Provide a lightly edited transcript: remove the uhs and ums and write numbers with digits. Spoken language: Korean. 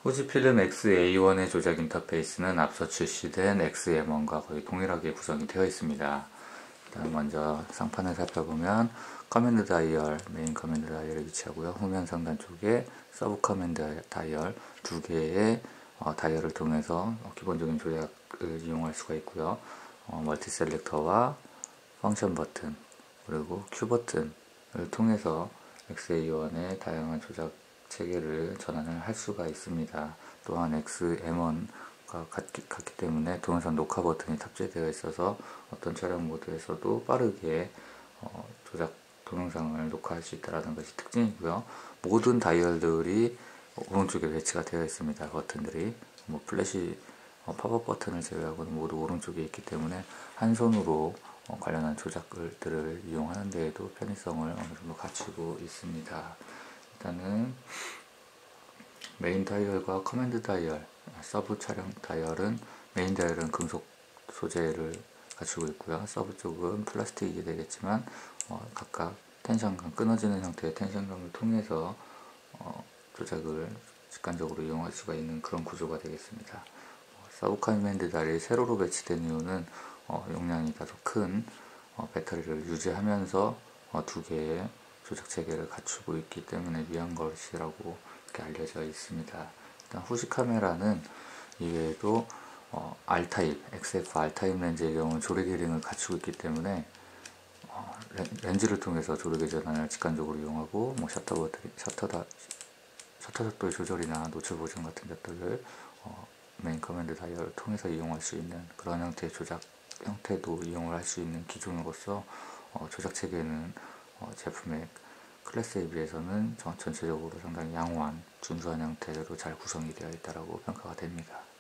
후지필름 X-A1의 조작 인터페이스는 앞서 출시된 X-M1과 거의 동일하게 구성이 되어 있습니다. 일단 먼저 상판을 살펴보면 커맨드 다이얼, 메인 커맨드 다이얼이 위치하고요. 후면 상단 쪽에 서브 커맨드 다이얼 두 개의 다이얼을 통해서 기본적인 조작을 이용할 수가 있고요. 멀티 셀렉터와 펑션 버튼 그리고 큐 버튼을 통해서 X-A1의 다양한 조작 체계를 전환을 할 수가 있습니다. 또한 X-M1과 같기 때문에 동영상 녹화 버튼이 탑재되어 있어서 어떤 촬영 모드에서도 빠르게 조작 동영상을 녹화할 수 있다는 것이 특징이고요. 모든 다이얼들이 오른쪽에 배치가 되어 있습니다. 버튼들이 플래시 팝업 버튼을 제외하고는 모두 오른쪽에 있기 때문에 한 손으로 관련한 조작들을 이용하는 데에도 편의성을 어느 정도 갖추고 있습니다. 일단은 메인 다이얼과 커맨드 다이얼, 서브 촬영 다이얼은 메인 다이얼은 금속 소재를 갖추고 있고요. 서브 쪽은 플라스틱이 되겠지만 각각 텐션감, 끊어지는 형태의 텐션감을 통해서 조작을 직관적으로 이용할 수가 있는 그런 구조가 되겠습니다. 서브 커맨드 다이얼이 세로로 배치된 이유는 용량이 다소 큰 배터리를 유지하면서 두 개의 조작 체계를 갖추고 있기 때문에 위한 것이라고 이렇게 알려져 있습니다. 일단 후시 카메라는 이외에도 R타입, XF R타입 렌즈의 경우는 조리개 링을 갖추고 있기 때문에 렌즈를 통해서 조리개 전환을 직관적으로 이용하고 셔터 속도의 조절이나 노출 보정 같은 것들을 메인 커맨드 다이얼을 통해서 이용할 수 있는 그런 형태의 조작 형태도 이용을 할 수 있는 기종으로서 조작 체계는 제품의 클래스에 비해서는 전체적으로 상당히 양호한 준수한 형태로 잘 구성이 되어 있다고 평가가 됩니다.